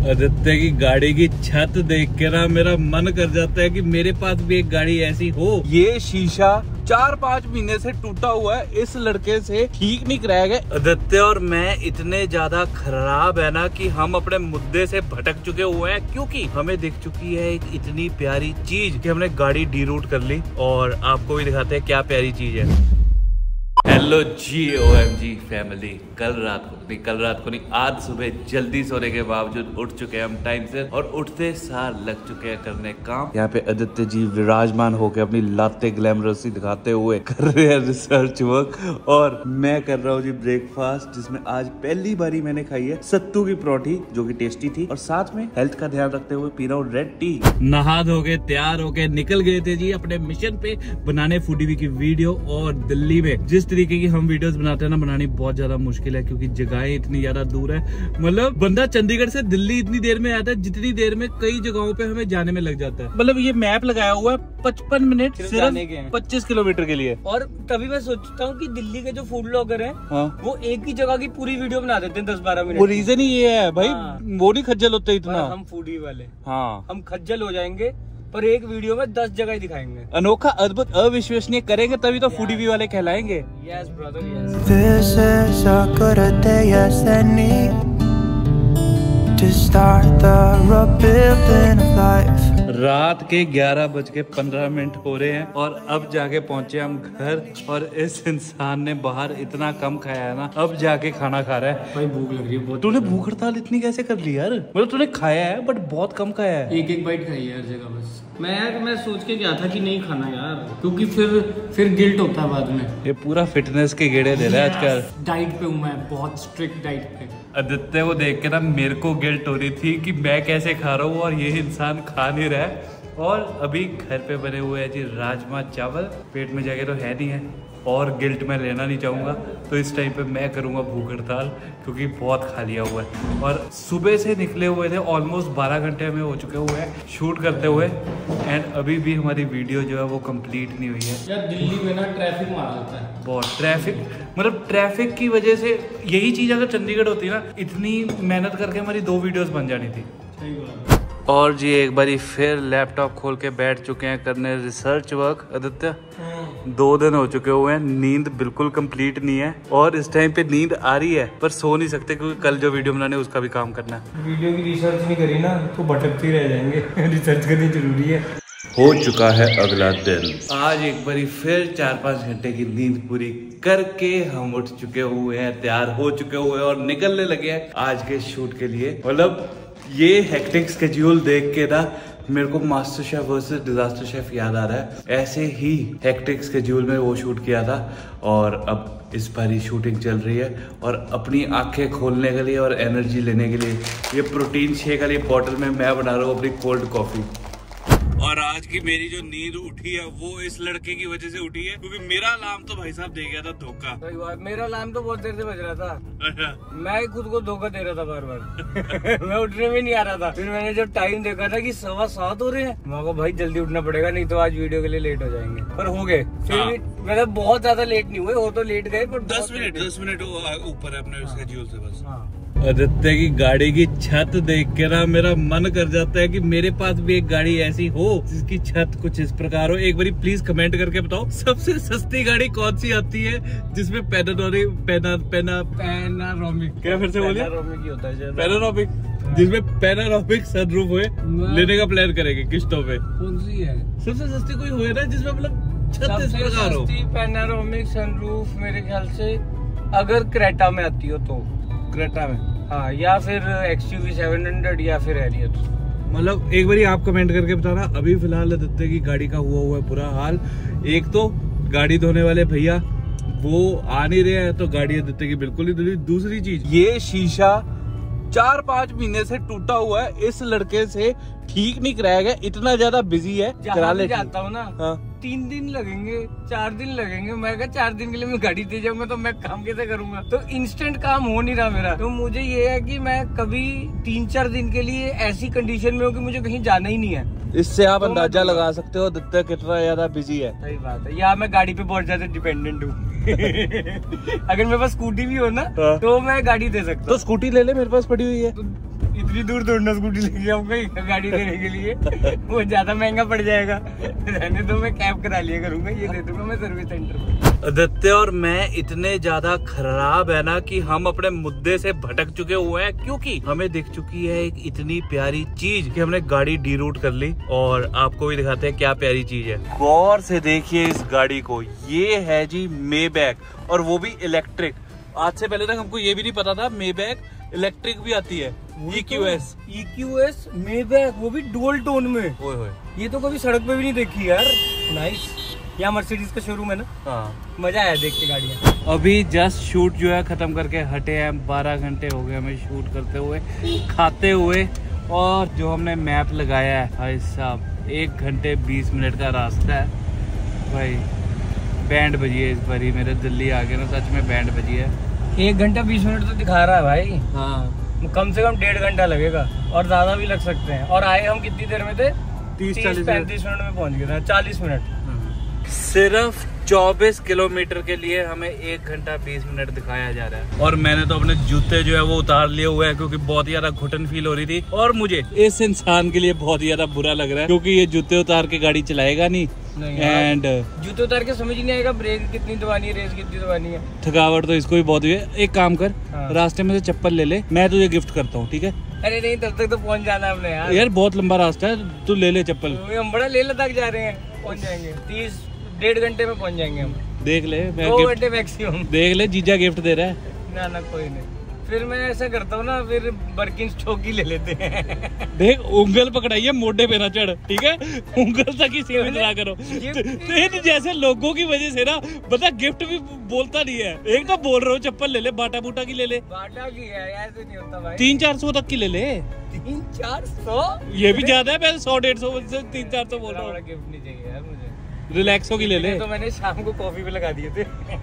आदित्य की गाड़ी की छत देख के ना मेरा मन कर जाता है कि मेरे पास भी एक गाड़ी ऐसी हो। ये शीशा 4-5 महीने से टूटा हुआ है, इस लड़के से ठीक नहीं कराया गया। आदित्य और मैं इतने ज्यादा खराब है ना कि हम अपने मुद्दे से भटक चुके हुए हैं, क्योंकि हमें दिख चुकी है एक इतनी प्यारी चीज कि हमने गाड़ी डीरूट कर ली। और आपको भी दिखाते हैं क्या प्यारी चीज है। हेलो जी OMG फैमिली, कल रात को नहीं आज सुबह जल्दी सोने के बावजूद उठ चुके हैं हम टाइम से, और उठते सार लग चुके हैं करने काम। यहाँ पे आदित्य जी विराजमान होकर अपनी लाते ग्लैमरसी दिखाते हुए कर रहे हैं रिसर्च वर्क, और मैं कर रहा हूँ जी ब्रेकफास्ट, जिसमें आज पहली बारी मैंने खाई है सत्तू की परोठी जो कि टेस्टी थी, और साथ में हेल्थ का ध्यान रखते हुए पी रहा हूँ रेड टी। नहा धो के तैयार होके निकल गए थे जी अपने मिशन पे बनाने फूडी की वीडियो। और दिल्ली में जिस तरीके की हम वीडियोस बनाते हैं ना, बनानी बहुत ज्यादा मुश्किल है क्योंकि जगहें इतनी ज्यादा दूर है। मतलब बंदा चंडीगढ़ से दिल्ली इतनी देर में आता है जितनी देर में कई जगहों पे हमें जाने में लग जाता है। मतलब ये मैप लगाया हुआ है 55 मिनट सिर्फ 25 किलोमीटर के लिए। और तभी मैं सोचता हूँ कि दिल्ली के जो फूड ब्लॉगर हैं, वो एक ही जगह की पूरी वीडियो बना देते हैं 10-12 मिनट। वो रीजन ही ये है भाई, वो नहीं खज्जल होते इतना। हम फूडी वाले हम खज्जल हो जाएंगे पर एक वीडियो में 10 जगह दिखाएंगे। अनोखा, अद्भुत, अविश्वसनीय करेंगे तभी तो फूडी वाले कहलाएंगे। Yes brother, yes. This is a good a day as any to start the rebuilding of life. रात के 11:15 हो रहे हैं और अब जाके पहुंचे हम घर, और इस इंसान ने बाहर इतना कम खाया है ना, अब जाके खाना खा रहा है। भाई भूख लग रही है बहुत। तूने भूख हड़ताल इतनी कैसे कर ली यार? मतलब तूने खाया है बट बहुत कम खाया है। एक बाइट खाई है हर जगह बस। मैं सोच के गया था कि नहीं खाना यार, क्योंकि फिर गिल्ट होता है बाद में। ये पूरा फिटनेस के गेड़े दे रहा है आजकल। डाइट पे हूँ मैं, बहुत स्ट्रिक्ट डाइट पे। आदित्य को देख के ना मेरे को गिल्ट हो रही थी कि मैं कैसे खा रहा हूँ और ये इंसान खा नहीं रहा है। और अभी घर पे बने हुए हैं जी राजमा चावल, पेट में जगह तो है नहीं है, और गिल्ट मैं लेना नहीं चाहूँगा, तो इस टाइम पे मैं करूँगा भूख हड़ताल क्योंकि बहुत खा लिया हुआ है। और सुबह से निकले हुए थे, ऑलमोस्ट 12 घंटे हमें हो चुके हुए हैं शूट करते हुए, एंड अभी भी हमारी वीडियो जो है वो कंप्लीट नहीं हुई है। यार दिल्ली में ना ट्रैफिक मार देता है बहुत ट्रैफिक, मतलब ट्रैफिक की वजह से यही चीज़ अगर चंडीगढ़ होती ना, इतनी मेहनत करके हमारी 2 वीडियोस बन जानी थी। सही बात। और जी एक बारी फिर लैपटॉप खोल के बैठ चुके हैं करने रिसर्च वर्क। आदित्य 2 दिन हो चुके हुए हैं, नींद बिल्कुल कंप्लीट नहीं है, और इस टाइम पे नींद आ रही है पर सो नहीं सकते क्योंकि कल जो वीडियो बनाने उसका भी काम करना है। वीडियो की रिसर्च नहीं करी ना तो भटकते रह जाएंगे। रिसर्च करनी जरूरी है। हो चुका है अगला दिन। आज एक बारी फिर 4-5 घंटे की नींद पूरी करके हम उठ चुके हुए हैं, तैयार हो चुके हुए हैं और निकलने लगे हैं आज के शूट के लिए। मतलब ये हेक्टिक स्केड्यूल देख के ना मेरे को MasterChef versus disaster chef याद आ रहा है। ऐसे ही हेक्टिक स्केड्यूल में वो शूट किया था, और अब इस बारी शूटिंग चल रही है, और अपनी आंखें खोलने के लिए और एनर्जी लेने के लिए ये प्रोटीन शेक वाली बॉटल में मैं बना रहा हूँ अपनी कोल्ड कॉफी। और आज की मेरी जो नींद उठी है वो इस लड़के की वजह से उठी है, क्योंकि मेरा अलार्म तो भाई साहब दे गया था धोखा। सही बात, मेरा अलार्म तो बहुत देर से बज रहा था। मैं खुद को धोखा दे रहा था बार-बार। मैं उठने में नहीं आ रहा था। फिर मैंने जब टाइम देखा था कि 7:15 हो रहे हैं, मैं कहा भाई जल्दी उठना पड़ेगा, नहीं तो आज वीडियो के लिए लेट हो जाएंगे। पर हो गए फिर भी, मतलब बहुत ज्यादा लेट नहीं हुए, वो तो लेट गए पर 10 मिनट ऊपर है अपने शेड्यूल से बस। आदित्य की गाड़ी की छत देख के ना मेरा मन कर जाता है कि मेरे पास भी एक गाड़ी ऐसी हो जिसकी छत कुछ इस प्रकार हो। एक बारी प्लीज कमेंट करके बताओ सबसे सस्ती गाड़ी कौन सी आती है जिसमें पैनारोमिक, क्या फिर से बोलिए? पैनारोमिक, जिसमें पैनारोमिक सनरूफ हुए, लेने का प्लान करेंगे किस्तों पे। कौन सी है सबसे सस्ती कोई हुए ना जिसमें मतलब छत इस प्रकार हो? पैनारोमिक सनरूफ मेरे ख्याल से अगर क्रेटा में आती हो तो, क्रेटा में हाँ, या फिर XUV 700 या फिर हैरियर। मतलब एक बारी आप कमेंट करके बताना। अभी फिलहाल आदित्य की गाड़ी का हुआ है बुरा हाल। एक तो गाड़ी धोने वाले भैया वो आ नहीं रहे हैं, तो गाड़ी आदित्य की बिल्कुल नहीं धुली। दूसरी चीज, ये शीशा 4-5 महीने से टूटा हुआ है, इस लड़के से ठीक नहीं कराया गया, इतना ज्यादा बिजी है। जाता हूँ ना, 3 दिन लगेंगे, 4 दिन लगेंगे। मैं कहा 4 दिन के लिए मैं गाड़ी दे जाऊंगा तो मैं काम कैसे करूंगा? तो इंस्टेंट काम हो नहीं रहा मेरा। तो मुझे ये है कि मैं कभी 3-4 दिन के लिए ऐसी कंडीशन में हूँ कि मुझे कहीं जाना ही नहीं है। इससे आप अंदाजा लगा सकते हो आदित्य कितना ज्यादा बिजी है। सही बात है, या मैं गाड़ी पे बहुत ज्यादा डिपेंडेंट हूँ। अगर मेरे पास स्कूटी भी हो ना तो मैं गाड़ी दे सकता हूँ। तो स्कूटी ले ले, मेरे पास पड़ी हुई है। तो इतनी इतनी दूर दौड़ना स्कूटी लेके आऊंगा गाड़ी देने के लिए, वो ज्यादा महंगा पड़ जाएगा। रहने दो, मैं कैब करा लिया करूंगा, ये दे दूंगा मैं सर्विस सेंटर पे। आदित्य और मैं इतने ज्यादा खराब है ना कि हम अपने मुद्दे से भटक चुके हुए हैं, क्योंकि हमें दिख चुकी है एक इतनी प्यारी चीज कि हमने गाड़ी डीरूट कर ली। और आपको भी दिखाते हैं क्या प्यारी चीज है। गौर से देखिए इस गाड़ी को, ये है जी मेबैक, और वो भी इलेक्ट्रिक। आज से पहले तक हमको ये भी नहीं पता था मेबैक इलेक्ट्रिक भी आती है। EQS मेबैक, वो भी डुअल टोन में। ओए होए, ये तो कभी सड़क पे भी नहीं देखी यार। नाइस। यहाँ मर्सिडीज का शोरूम है ना। हाँ, मजा आया देख के गाड़ियाँ। अभी जस्ट शूट जो है खत्म करके हटे हैं। 12 घंटे हो गए हमें शूट करते हुए, खाते हुए। और जो हमने मैप लगाया है भाई साहब, 1 घंटे 20 मिनट का रास्ता है भाई। बैंड बजी है इस बार ही, मेरे दिल्ली आ गए ना, सच में बैंड बजी है। 1 घंटा 20 मिनट तो दिखा रहा है भाई। हाँ, कम से कम 1.5 घंटा लगेगा, और ज्यादा भी लग सकते हैं। और आए हम कितनी देर में थे? 30-35 मिनट में पहुंच गए थे। 40 मिनट सिर्फ 24 किलोमीटर के लिए हमें 1 घंटा 20 मिनट दिखाया जा रहा है। और मैंने तो अपने जूते जो है वो उतार लिए हुए हैं, क्योंकि बहुत ही ज्यादा घुटन फील हो रही थी। और मुझे इस इंसान के लिए बहुत ही ज्यादा बुरा लग रहा है, क्योंकि ये जूते उतार के गाड़ी चलाएगा नहीं। एंड जूते उतार के समझ ही नहीं आएगा ब्रेक कितनी दबानी है, रेस कितनी दबानी है। थकावट तो इसको भी बहुत हुई है। एक काम कर, हाँ। रास्ते में से चप्पल ले ले, मैं तुझे गिफ्ट करता हूँ, ठीक है? अरे नहीं, तब तक तो पहुंच जाना हमने यार। यार बहुत लंबा रास्ता है, तू ले ले चप्पल। हम बड़ा लेह लद्दाख जा रहे हैं, पहुंच जाएंगे 30-1.5 घंटे में पहुंच जाएंगे हम। देख ले, मैं 2 गिफ्ट घंटे मैक्सिमम। देख ले, जीजा गिफ्ट दे रहा है। ना कोई नहीं। फिर मैं ऐसा करता हूँ ना, फिर बर्किन स्टॉक ही ले लेते हैं। देख, उंगल पकड़ाइए, मोढे पे ना चढ़, ठीक है? उंगल तक ही सीमित ना करो। तेरे जैसे लोगों की वजह से ना, बता, गिफ्ट भी बोलता नहीं है। एक तो बोल रहा हूँ चप्पल ले ले, बाटा बूटा की ले ले। बाटा की है, ऐसे नहीं होता भाई। 300-400 तक की ले ले। 300-400 ये भी ज्यादा है, मैं 100-150 से 300-400 बोल रहा हूँ। गिफ्ट नहीं चाहिए यार मुझे। रिलैक्सो की ले ले। तो मैंने शाम को कॉफी पे लगा दिए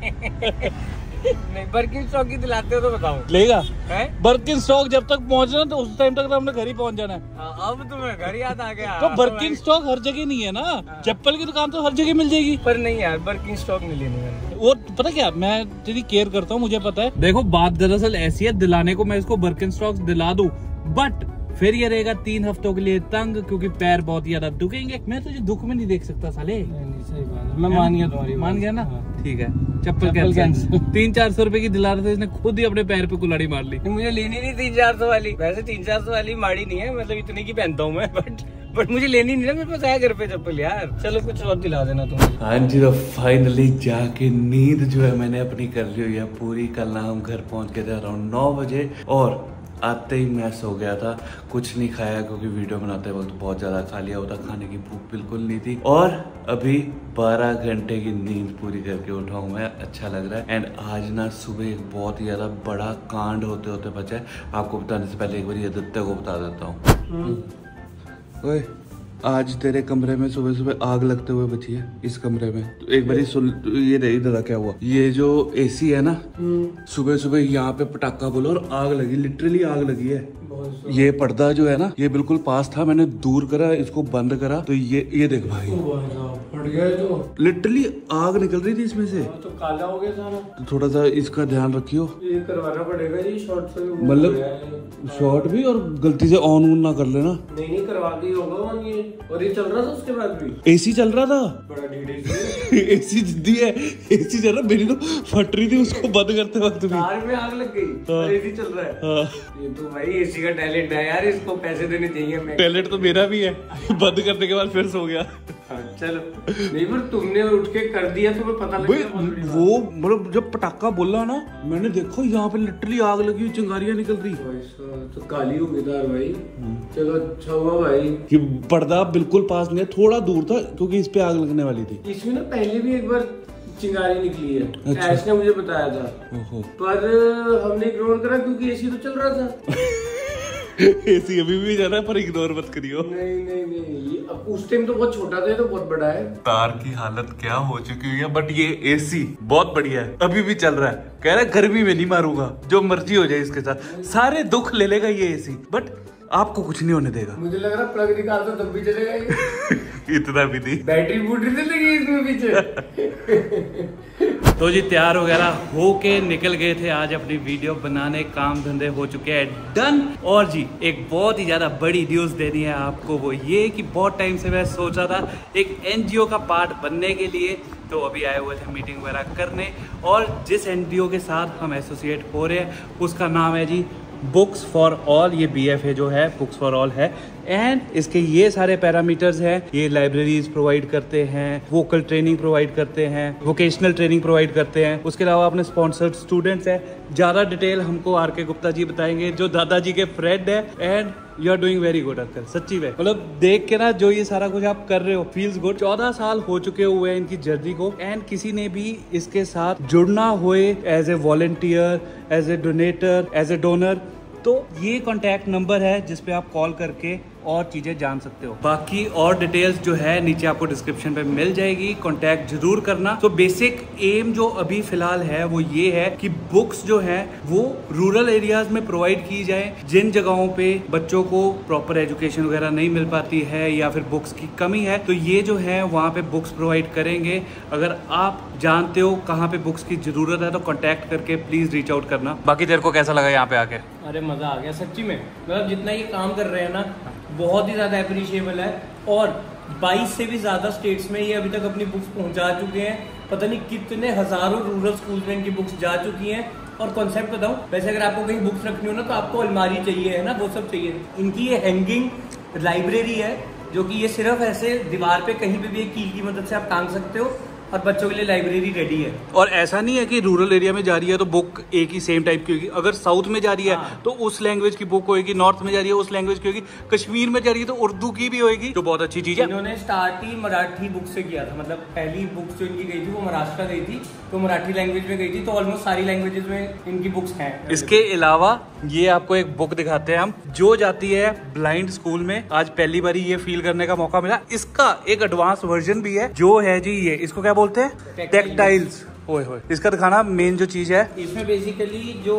थे। नहीं, बर्किन स्टॉक की दिलाते हो तो बताओ। लेगा है? बर्किन स्टॉक जब तक पहुंचना, तो उस टाइम तक तो हमने घर ही पहुंच जाना है। अब तुम्हें घर याद आ गया। तो बर्किन स्टॉक हर जगह नहीं है ना, चप्पल की दुकान तो हर जगह मिल जाएगी। पर नहीं यार, बर्किन स्टॉक नहीं लेनी मैंने। वो पता क्या, मैं तेरी केयर करता हूँ, मुझे पता है। देखो, बात दरअसल ऐसी है, दिलाने को मैं इसको बर्किन स्टॉक्स दिला दूं, बट फिर ये रहेगा 3 हफ्तों के लिए तंग, क्योंकि पैर बहुत ज्यादा दुखेंगे। मैं तुझे दुख में नहीं देख सकता साले। नहीं, सही बात है। मैं मान गया तुम्हारी, मान गया ना? ठीक है, चप्पल कैंसिल। 300-400 रुपए की दिला रहे थे, इसने खुद ही अपने पैर पे कुल्हाड़ी मार ली। मुझे लेनी नहीं 300-400 वाली। वैसे 300-400 वाली माड़ी नहीं है, मतलब इतनी की पहनता हूँ मैं, बट मुझे लेनी नहीं ना, मेरे पास आया घर पे चप्पल यार। चलो कुछ और दिला देना तुम। हाँ जी, तो फाइनली जाके नींद जो है मैंने अपनी कर ली हुई है पूरी। कल ना हम घर पहुंच गए थे अराउंड 9 बजे, और आते ही मैस हो गया था। कुछ नहीं खाया, क्योंकि वीडियो बनाते वक्त बहुत ज़्यादा खा लिया होता, खाने की भूख बिल्कुल नहीं थी। और अभी 12 घंटे की नींद पूरी करके उठा हूँ मैं, अच्छा लग रहा है। एंड आज ना सुबह एक बहुत ही ज़्यादा बड़ा कांड होते होते बचा है। आपको बताने से पहले एक बार आदित्य को बता देता हूँ। ओए, आज तेरे कमरे में सुबह सुबह आग लगते हुए बची है, इस कमरे में। तो एक बारी सुन, ये इधर क्या हुआ। ये जो एसी है ना, सुबह सुबह यहाँ पे पटाखा बोला और आग लगी, लिटरली आग लगी है। ये पर्दा जो है ना, ये बिल्कुल पास था, मैंने दूर करा, इसको बंद करा, तो ये देख भाई, फट गया। तो लिटरली आग निकल रही थी इसमें से। तो काला हो गया सारा। तो थोड़ा सा इसका ध्यान रखियो, ये करवाना पड़ेगा जी शॉर्ट से। मतलब शॉर्ट भी, और गलती से ऑन ना कर लेना। नहीं करवा दी होगा ये। और ये चल रहा था उसके बाद भी, एसी चल रहा था। बड़ा डीडी एसी जिद्दी है, एसी चल रहा, मेरी तो फट रही थी उसको बंद करते वक्त भी। कार में आग लग गई और एसी चल रहा है। हाँ। ये तो भाई एसी का टैलेंट है यार, इसको पैसे देने चाहिए। मैं टैलेंट तो मेरा भी है, बंद करने के बाद फिर सो गया। चलो, नहीं पर तुमने उठ के कर दिया, तुम्हें पता लग गया। वो मतलब जब पटाखा बोला ना, मैंने देखो यहाँ पे लिटरली आग लगी, चिंगारियां निकल रही। तो काली हो गई था भाई। चलो अच्छा हुआ भाई कि पर्दा बिल्कुल पास नहीं है, थोड़ा दूर था, क्योंकि इस पे आग लगने वाली थी। इसमें ना पहले भी एक बार चिंगारी निकली है। अच्छा। ऐश ने मुझे बताया था। ओहो। पर हमने इग्नोर करा, क्योंकि एसी तो चल रहा था। एसी अभी भी जा रहा है, पर इग्नोर मत करियो। नहीं, अब उस टाइम तो बहुत छोटा था, ये तो बहुत बड़ा है। तार की हालत क्या हो चुकी हुई है, बट ये एसी बहुत बढ़िया है, अभी भी चल रहा है। कह रहा है गर्मी में नहीं मारूंगा, जो मर्जी हो जाए इसके साथ, सारे दुख ले लेगा ये एसी, बट आपको कुछ नहीं होने देगा। मुझे लग रहा प्लग निकाल तो तब भी चलेगा ये। इतना भी नहीं, बैटरी बूटरी तो लगी इसमें पीछे। तो जी तैयार वगैरह होके निकल गए थे आज अपनी वीडियो बनाने, काम धंधे हो चुके हैं डन। और जी एक बहुत ही ज्यादा बड़ी न्यूज देनी है आपको, वो ये कि बहुत टाइम से मैं सोच रहा था एक NGO का पार्ट बनने के लिए, तो अभी आए हुए थे मीटिंग वगैरह करने। और जिस NGO के साथ हम एसोसिएट हो रहे हैं उसका नाम है जी बुक्स फॉर ऑल। ये BFA जो है बुक्स फॉर ऑल है। एंड इसके ये सारे पैरामीटर्स हैं, ये लाइब्रेरीज प्रोवाइड करते हैं, वोकल ट्रेनिंग प्रोवाइड करते हैं, वोकेशनल ट्रेनिंग प्रोवाइड करते हैं। उसके अलावा अपने स्पॉन्सर्ड स्टूडेंट्स हैं। ज़्यादा डिटेल हमको RK गुप्ता जी बताएंगे जो दादाजी के फ्रेंड है। And you are doing very good uncle, सच्ची में मतलब देख के ना जो ये सारा कुछ आप कर रहे हो फील्स गुड। 14 साल हो चुके हुए हैं इनकी जर्नी को, एंड किसी ने भी इसके साथ जुड़ना हुए as a volunteer, as a donator, as a donor, तो ये कॉन्टैक्ट नंबर है जिस पे आप कॉल करके और चीजें जान सकते हो। बाकी और डिटेल्स जो है नीचे आपको डिस्क्रिप्शन पे मिल जाएगी, कॉन्टैक्ट जरूर करना। तो बेसिक एम जो अभी फिलहाल है वो ये है कि बुक्स जो है वो रूरल एरियाज में प्रोवाइड की जाए, जिन जगहों पे बच्चों को प्रॉपर एजुकेशन वगैरह नहीं मिल पाती है या फिर बुक्स की कमी है, तो ये जो है वहाँ पे बुक्स प्रोवाइड करेंगे। अगर आप जानते हो कहाँ पे बुक्स की जरूरत है तो कॉन्टैक्ट करके प्लीज रीच आउट करना। बाकी तेरे को कैसा लगा यहाँ पे आके? अरे मजा आ गया सच्ची में, मतलब जितना ये काम कर रहे हैं ना बहुत ही ज्यादा अप्रिशिएबल है। और 22 से भी ज्यादा स्टेट्स में ये अभी तक अपनी बुक्स पहुंचा चुके हैं। पता नहीं कितने हजारों रूरल स्कूल में इनकी बुक्स जा चुकी हैं। और कॉन्सेप्ट बताऊं, वैसे अगर आपको कहीं बुक्स रखनी हो ना तो आपको अलमारी चाहिए है ना, वो सब चाहिए। इनकी ये हैंगिंग लाइब्रेरी है जो कि ये सिर्फ ऐसे दीवार पे कहीं पे भी एक कील की मदद से आप टांग सकते हो और बच्चों के लिए लाइब्रेरी रेडी है। और ऐसा नहीं है कि रूरल एरिया में जा रही है तो बुक एक ही सेम टाइप की होगी। अगर साउथ में जा रही है तो उस लैंग्वेज की बुक होगी, नॉर्थ में जा रही है उस लैंग्वेज की होगी, कश्मीर में जा रही है तो उर्दू की भी होगी, जो बहुत अच्छी चीज है। इन्होंने स्टार्ट ही मराठी बुक से किया था, मतलब पहली बुक जो इनकी गई थी वो महाराष्ट्र गई थी, तो मराठी लैंग्वेज में गई थी। तो ऑलमोस्ट सारी लैंग्वेजेस में इनकी बुक्स हैं। इसके अलावा ये आपको एक बुक दिखाते हैं हम, जो जाती है ब्लाइंड स्कूल में। आज पहली बार ये फील करने का मौका मिला। इसका एक एडवांस वर्जन भी है जो है जी, ये इसको क्या बोलते हैं, टेक्टाइल्स। ओए होए, इसका दिखाना मेन जो चीज है। इसमें बेसिकली जो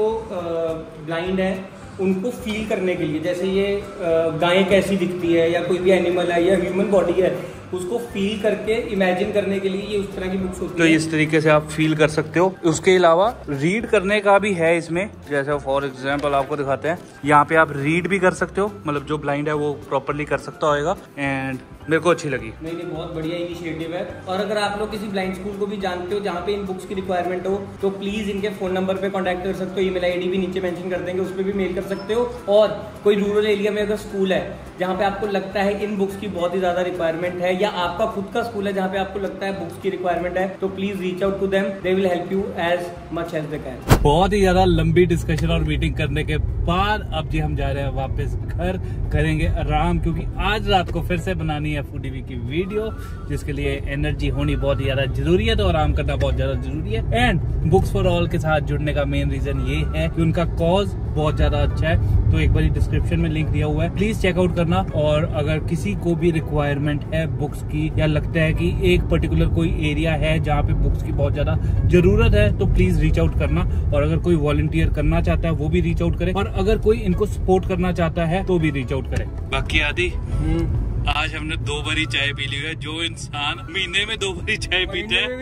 ब्लाइंड है उनको फील करने के लिए, जैसे ये गाय कैसी दिखती है या कोई भी एनिमल है या ह्यूमन बॉडी है, उसको फील करके इमेजिन करने के लिए ये उस तरह की बुक्स होती है। तो इस तरीके से आप फील कर सकते हो। उसके अलावा रीड करने का भी है इसमें, जैसे फॉर एग्जांपल आपको दिखाते हैं, यहाँ पे आप रीड भी कर सकते हो, मतलब जो ब्लाइंड है वो प्रॉपरली कर सकता होगा। एंड मेरे को अच्छी लगी। नहीं बहुत बढ़िया इनिशिएटिव है। और अगर आप लोग किसी ब्लाइंड स्कूल को भी जानते हो जहाँ पे इन बुक्स की रिक्वायरमेंट हो तो प्लीज इनके फोन नंबर पे कांटेक्ट कर सकते हो, ईमेल आईडी भी नीचे मेंशन कर देंगे, उस पर भी मेल कर सकते हो। और कोई रूरल एरिया में अगर स्कूल है जहाँ पे आपको लगता है इन बुक्स की बहुत ही ज्यादा रिक्वायरमेंट है, या आपका खुद का स्कूल है जहाँ पे आपको लगता है बुक्स की रिक्वायरमेंट है, तो please reach out to them, they will help you as much as they can. बहुत ही ज्यादा लंबी डिस्कशन और मीटिंग करने के बाद अब जी हम जा रहे हैं वापस घर, करेंगे आराम, क्योंकि आज रात को फिर से बनानी है फूड टीवी की वीडियो, जिसके लिए एनर्जी होनी बहुत ही ज्यादा जरूरी है, तो आराम करना बहुत ज्यादा जरूरी है। एंड बुक्स फॉर ऑल के साथ जुड़ने का मेन रीजन ये है कि उनका कॉज बहुत ज्यादा अच्छा है। तो एक बार डिस्क्रिप्शन में लिंक दिया हुआ है, प्लीज चेकआउट करना। और अगर किसी को भी रिक्वायरमेंट है बुक्स की, या लगता है कि एक पर्टिकुलर कोई एरिया है जहाँ पे बुक्स की बहुत ज्यादा जरूरत है, तो प्लीज रीच आउट करना। और अगर कोई वॉलंटियर करना चाहता है वो भी रीच आउट करे, और अगर कोई इनको सपोर्ट करना चाहता है तो भी रीच आउट करे। बाकी आदि आज हमने 2 बारी चाय पी ली है। जो इंसान महीने में 2 बारी चाय पीता है,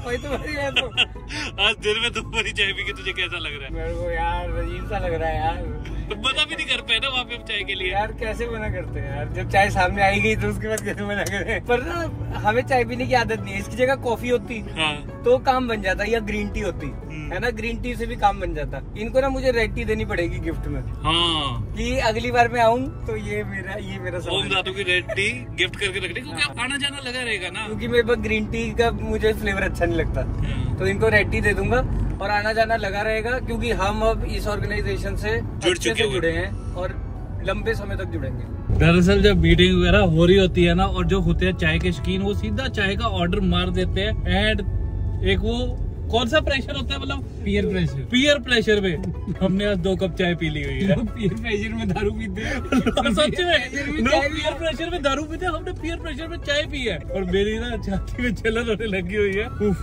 आज दिन में 2 बारी चाय पी के तुझे कैसा लग रहा है? मेरे को यार अजीब सा लग रहा है यार। तो मना भी नहीं कर पाए ना वहाँ पे हम चाय के लिए। यार कैसे मना करते हैं यार, जब चाय सामने आई गई तो उसके बाद कैसे मना करें। पर ना हमें चाय पीने की आदत नहीं है, इसकी जगह कॉफी होती तो काम बन जाता, या ग्रीन टी होती है ना, ग्रीन टी से भी काम बन जाता। इनको ना मुझे रेड टी देनी पड़ेगी गिफ्ट में, कि अगली बार मैं आऊँ तो ये मेरा दादू की रेड टी गिफ्ट करके रखनी, क्योंकि आप आना जाना लगा रहेगा ना। क्योंकि मेरे पास ग्रीन टी का मुझे फ्लेवर अच्छा नहीं लगता, तो इनको रेड टी दे दूंगा और आना जाना लगा रहेगा। क्योंकि हम अब इस ऑर्गेनाइजेशन से जुड़े हैं और लंबे समय तक जुड़ेंगे। दरअसल जब मीटिंग वगैरह हो रही होती है ना, और जो होते हैं चाय के शौकीन, वो सीधा चाय का ऑर्डर मार देते हैं। एंड एक वो कौन सा प्रेशर होता है, मतलब पीयर प्रेशर में हमने आज 2 कप चाय पी ली हुई है। पीयर प्रेशर में दारू पीते हैं सच में। पीयर प्रेशर में दारू पीते हैं, हमने पीयर प्रेशर में चाय पी है। और मेरी ना छाती में जलन होने लगी हुई है।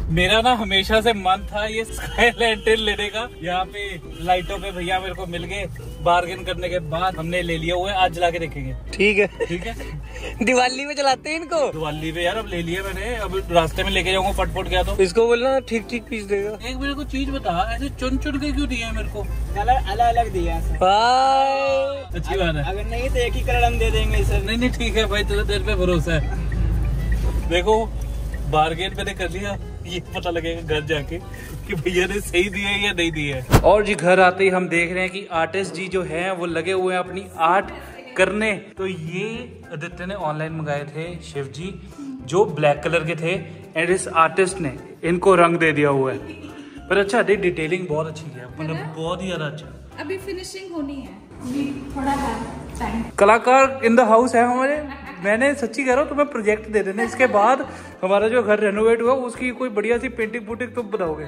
मेरा ना हमेशा से मन था ये स्काई लैंटर्न लेने का। यहाँ पे लाइटों पे भैया मेरे को मिल गए, बार्गेन करने के बाद हमने ले लिया हुआ है। आज जला के देखेंगे। ठीक है ठीक है। दिवाली में चलाते हैं इनको। दिवाली पे यार अब ले लिया मैंने, अब रास्ते में लेके जाऊंगा फटफट गया तो। इसको बोलना ठीक ठीक पीस देगा। एक मेरे को चीज बता, ऐसे चुन चुन के क्यों दिया है मेरे को? कलर अलग अलग दिया है। अच्छी बात है। अगर नहीं तो एक ही कलर हम दे देंगे सर। नहीं नहीं ठीक है भाई, तुझे तेरे पे भरोसा है। देखो बार्गेन मैंने कर लिया, ये पता लगेगा घर जाके कि भैया ने सही दिया है या नहीं दिया है। और जी घर आते ही हम देख रहे हैं कि आर्टिस्ट जी जो हैं वो लगे हुए हैं अपनी आर्ट करने। तो ये आदित्य ने ऑनलाइन मंगाए थे शिव जी, जो ब्लैक कलर के थे, एंड इस आर्टिस्ट ने इनको रंग दे दिया हुआ है। पर अच्छा डिटेलिंग बहुत अच्छी है, मतलब बहुत ही ज्यादा अच्छा। अभी फिनिशिंग होनी है, अभी थोड़ा है टाइम। कलाकार इन द हाउस है हमारे। मैंने सच्ची कह रहा हूँ, तुम्हें प्रोजेक्ट दे देना, इसके बाद हमारा जो घर रेनोवेट हुआ उसकी कोई बढ़िया सी पेंटिंग पुटिंग तुम बताओगे।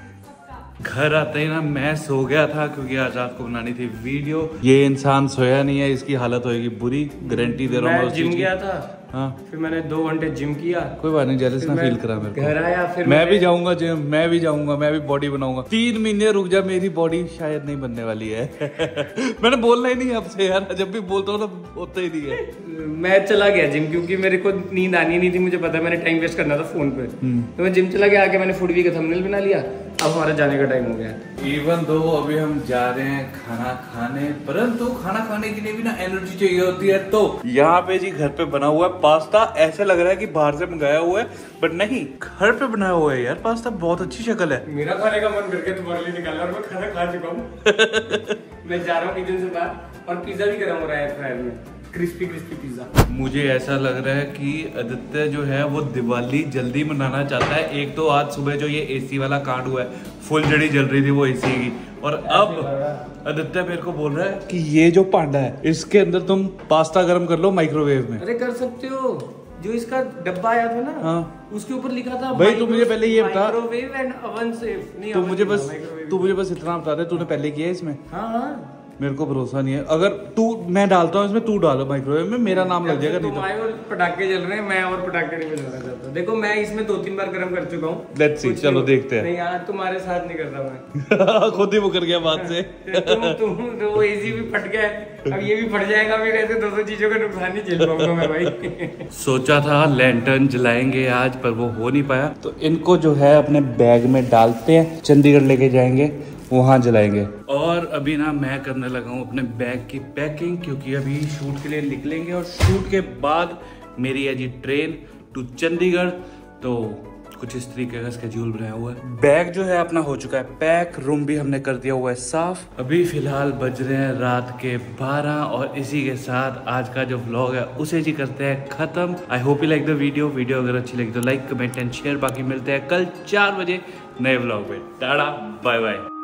घर आते ही ना मैं सो गया था, क्योंकि आज रात को बनानी थी वीडियो। ये इंसान सोया नहीं है, इसकी हालत होगी बुरी, गारंटी दे रहा हूँ। मैं जिम गया था, हाँ फिर मैंने 2 घंटे जिम किया। कोई बात नहीं, जेलस ना फील करा मेरे को। घर आया फिर मैं भी जाऊंगा जिम, मैं भी जाऊंगा, मैं भी बॉडी बनाऊंगा। 3 महीने रुक जा, मेरी बॉडी शायद नहीं बनने वाली है। मैंने बोलना ही नहीं आपसे यार, जब भी बोलता हूँ ना होता ही नहीं है। मैं चला गया जिम, क्योंकि मेरे को नींद आनी नहीं थी, मुझे पता है मैंने टाइम वेस्ट करना था फोन पे। तो मैं जिम चला गया, आके मैंने फूड वी का थंबनेल बना लिया। अब हमारा जाने का टाइम हो गया। इवन दो अभी हम जा रहे हैं खाना खाने, परंतु खाना खाने के लिए भी ना एनर्जी चाहिए होती है। तो यहाँ पे जी घर पे बना हुआ है पास्ता, ऐसे लग रहा है कि बाहर से मंगाया हुआ है, बट नहीं, घर पे बनाया हुआ है यार पास्ता। बहुत अच्छी शक्ल है। मेरा खाने का मन करके तुम्हारे लिए निकाला और मैं खाना खा चुका हूँ। मैं जा रहा हूँ किचन से बाहर, और पिज्जा भी गर्म हो रहा है एयर फ्रायर में, क्रिस्पी क्रिस्पी पिज्जा। मुझे ऐसा लग रहा है कि आदित्य जो है वो दिवाली जल्दी मनाना चाहता है। एक तो आज सुबह जो ये एसी वाला कांड हुआ है, फुल जड़ी जल रही थी वो एसी की, और अब आदित्य मेरे को बोल रहा है कि ये जो पांडा है इसके अंदर तुम पास्ता गर्म कर लो माइक्रोवेव में। अरे कर सकते हो, जो इसका डब्बा आया था ना, हाँ उसके ऊपर लिखा था भाई। तू मुझे पहले ये बता, माइक्रोवेव एंड ओवन सेफ। नहीं, तू मुझे बस इतना बता दे, तूने पहले किया है इसमें? हाँ मेरे को भरोसा नहीं है। अगर तू, मैं डालता हूँ इसमें, तू डालो माइक्रोवेव में, मेरा नाम लग जाएगा। तुम आए और पटाखे जल रहे हैं, मैं और पटाखे नहीं बजाना चाहता। देखो मैं इसमें 2-3 बार गर्म कर चुका हूँ। लेट्स सी, चलो देखते हैं। नहीं यार तुम्हारे साथ नहीं कर रहा मैं। खुद ही मुकर गया बात से। तुम तो वो एसी भी फट गया, अब ये भी फट जाएगा, फिर ऐसे 200 चीजों का नुकसान नहीं झेल पाऊंगा मैं भाई। सोचा था लैंटर्न जलाएंगे आज, पर वो हो नहीं पाया। तो इनको जो है अपने बैग में डालते हैं, चंडीगढ़ लेके जाएंगे, वहां जलाएंगे। और अभी ना मैं करने लगा हूँ अपने बैग की पैकिंग, क्योंकि अभी शूट के लिए निकलेंगे, और शूट के बाद मेरी है जी ट्रेन टू चंडीगढ़। तो कुछ इस तरीके का स्केड्यूल बनाया हुआ है। बैग जो है अपना हो चुका है पैक, रूम भी हमने कर दिया हुआ है साफ। अभी फिलहाल बज रहे हैं रात के 12, और इसी के साथ आज का जो व्लॉग है उसे जी करते हैं खत्म। I hope you like the video अगर अच्छी लगी तो लाइक, कमेंट एंड शेयर। बाकी मिलते हैं कल 4 बजे नए व्लॉग में। Tata bye bye.